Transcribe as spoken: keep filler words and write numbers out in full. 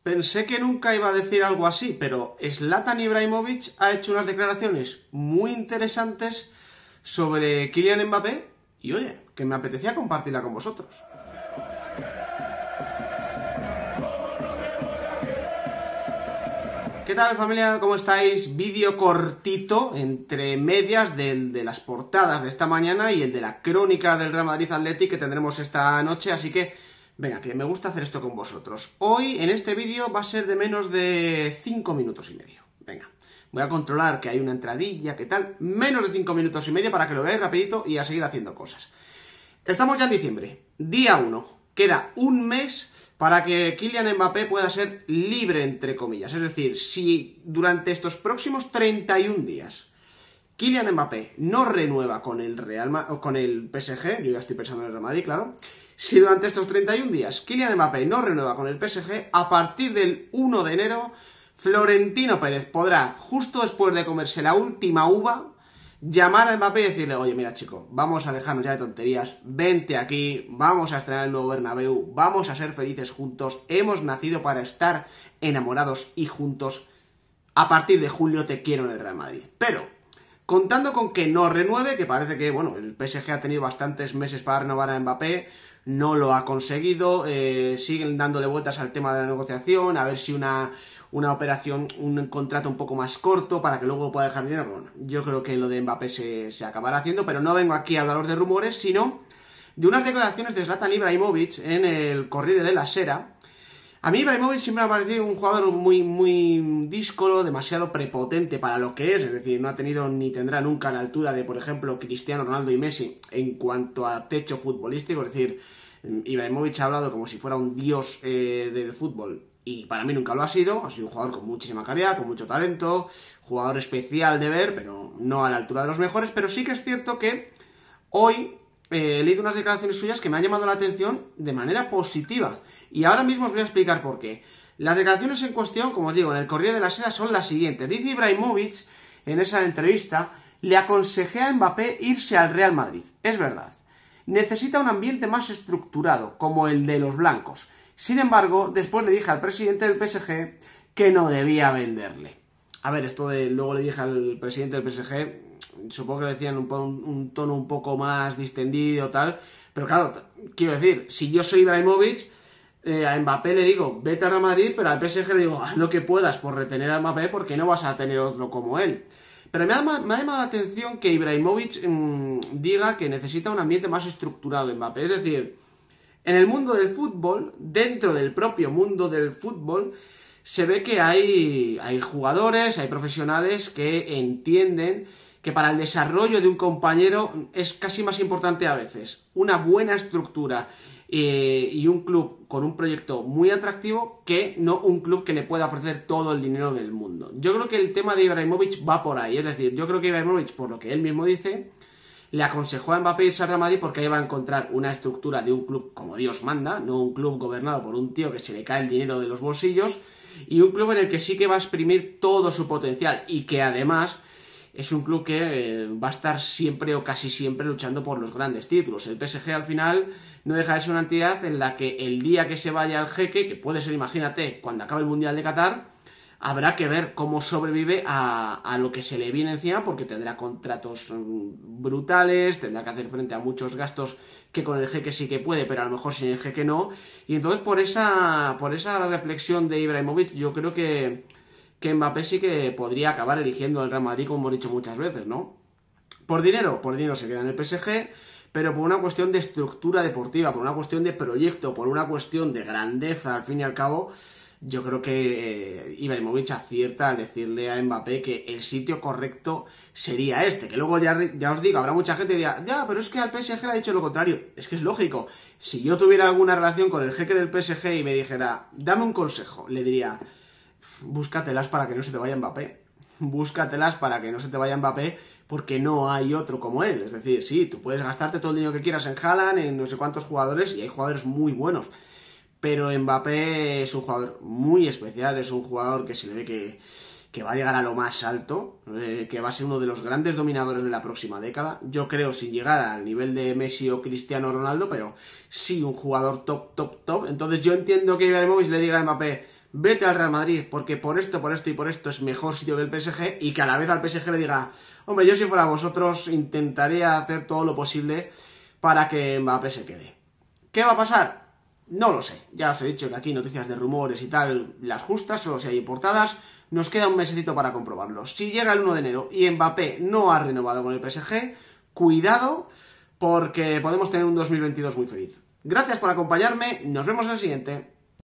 Pensé que nunca iba a decir algo así, pero Zlatan Ibrahimovic ha hecho unas declaraciones muy interesantes sobre Kylian Mbappé y oye, que me apetecía compartirla con vosotros. ¿Qué tal, familia? ¿Cómo estáis? Vídeo cortito, entre medias del de las portadas de esta mañana y el de la crónica del Real Madrid Athletic que tendremos esta noche, así que venga, que me gusta hacer esto con vosotros. Hoy, en este vídeo, va a ser de menos de cinco minutos y medio. Venga, voy a controlar que hay una entradilla, ¿qué tal? Menos de cinco minutos y medio para que lo veáis rapidito y a seguir haciendo cosas. Estamos ya en diciembre, día uno. Queda un mes para que Kylian Mbappé pueda ser libre, entre comillas. Es decir, si durante estos próximos treinta y un días Kylian Mbappé no renueva con el Real Ma- o con el P S G, yo ya estoy pensando en el Real Madrid, claro. Si durante estos treinta y un días Kylian Mbappé no renueva con el P S G, a partir del uno de enero, Florentino Pérez podrá, justo después de comerse la última uva, llamar a Mbappé y decirle: oye, mira, chico, vamos a dejarnos ya de tonterías, vente aquí, vamos a estrenar el nuevo Bernabéu, vamos a ser felices juntos, hemos nacido para estar enamorados y juntos, a partir de julio te quiero en el Real Madrid. Pero, contando con que no renueve, que parece que, bueno, el P S G ha tenido bastantes meses para renovar a Mbappé, no lo ha conseguido, eh, siguen dándole vueltas al tema de la negociación, a ver si una, una operación, un contrato un poco más corto para que luego pueda dejar dinero. Bueno, yo creo que lo de Mbappé se, se acabará haciendo, pero no vengo aquí a hablaros de rumores, sino de unas declaraciones de Zlatan Ibrahimovic en el Corriere della Sera. A mí Ibrahimovic siempre me ha parecido un jugador muy, muy díscolo, demasiado prepotente para lo que es, es decir, no ha tenido ni tendrá nunca la altura de, por ejemplo, Cristiano Ronaldo y Messi en cuanto a techo futbolístico, es decir, Ibrahimovic ha hablado como si fuera un dios eh, del fútbol y para mí nunca lo ha sido, ha sido un jugador con muchísima calidad, con mucho talento, jugador especial de ver, pero no a la altura de los mejores, pero sí que es cierto que hoy eh, he leído unas declaraciones suyas que me han llamado la atención de manera positiva. Y ahora mismo os voy a explicar por qué. Las declaraciones en cuestión, como os digo, en el Corriere della Sera son las siguientes. Dice Ibrahimovic, en esa entrevista: le aconsejé a Mbappé irse al Real Madrid. Es verdad. Necesita un ambiente más estructurado, como el de los blancos. Sin embargo, después le dije al presidente del P S G que no debía venderle. A ver, esto de luego le dije al presidente del P S G, supongo que lo decían un, un, un tono un poco más distendido, tal. Pero claro, quiero decir, si yo soy Ibrahimovic, Eh, a Mbappé le digo, vete a Real Madrid, pero al P S G le digo, haz lo que puedas por retener a Mbappé porque no vas a tener otro como él. Pero me ha, me ha llamado la atención que Ibrahimovic mmm, diga que necesita un ambiente más estructurado en Mbappé. Es decir, en el mundo del fútbol, dentro del propio mundo del fútbol, se ve que hay, hay jugadores, hay profesionales que entienden que para el desarrollo de un compañero es casi más importante a veces una buena estructura Eh, y un club con un proyecto muy atractivo que no un club que le pueda ofrecer todo el dinero del mundo. Yo creo que el tema de Ibrahimovic va por ahí, es decir, yo creo que Ibrahimovic, por lo que él mismo dice, le aconsejó a Mbappé irse al Real Madrid porque ahí va a encontrar una estructura de un club como Dios manda, no un club gobernado por un tío que se le cae el dinero de los bolsillos, y un club en el que sí que va a exprimir todo su potencial y que además es un club que eh, va a estar siempre o casi siempre luchando por los grandes títulos. El P S G al final no deja de ser una entidad en la que el día que se vaya al jeque, que puede ser, imagínate, cuando acabe el Mundial de Qatar, habrá que ver cómo sobrevive a, a lo que se le viene encima, porque tendrá contratos brutales, tendrá que hacer frente a muchos gastos que con el jeque sí que puede, pero a lo mejor sin el jeque no. Y entonces por esa, por esa reflexión de Ibrahimovic, yo creo que que Mbappé sí que podría acabar eligiendo el Real Madrid, como hemos dicho muchas veces, ¿no? Por dinero, por dinero se queda en el P S G, pero por una cuestión de estructura deportiva, por una cuestión de proyecto, por una cuestión de grandeza, al fin y al cabo, yo creo que eh, Ibrahimovic acierta al decirle a Mbappé que el sitio correcto sería este, que luego ya, ya os digo, habrá mucha gente que dirá, ya, pero es que al P S G le ha dicho lo contrario. Es que es lógico, si yo tuviera alguna relación con el jeque del P S G y me dijera, dame un consejo, le diría, búscatelas para que no se te vaya Mbappé. Búscatelas para que no se te vaya Mbappé, porque no hay otro como él. Es decir, sí, tú puedes gastarte todo el dinero que quieras en Haaland, en no sé cuántos jugadores, y hay jugadores muy buenos. Pero Mbappé es un jugador muy especial, es un jugador que se le ve que, que va a llegar a lo más alto, eh, que va a ser uno de los grandes dominadores de la próxima década. Yo creo sin llegar al nivel de Messi o Cristiano Ronaldo, pero sí un jugador top, top, top. Entonces yo entiendo que Ibrahimovic le diga a Mbappé, vete al Real Madrid, porque por esto, por esto y por esto es mejor sitio que el P S G, y que a la vez al P S G le diga, hombre, yo si fuera vosotros intentaría hacer todo lo posible para que Mbappé se quede. ¿Qué va a pasar? No lo sé. Ya os he dicho que aquí noticias de rumores y tal, las justas, solo si hay portadas. Nos queda un mesecito para comprobarlo. Si llega el uno de enero y Mbappé no ha renovado con el P S G, cuidado, porque podemos tener un dos mil veintidós muy feliz. Gracias por acompañarme, nos vemos en el siguiente.